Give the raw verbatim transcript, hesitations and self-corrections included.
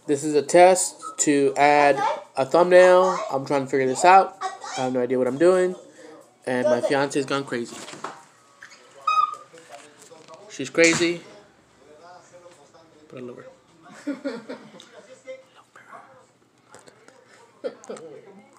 This is a test to add a thumbnail. I'm trying to figure this out. I have no idea what I'm doing. And my fiance's gone crazy. She's crazy. Put it lower.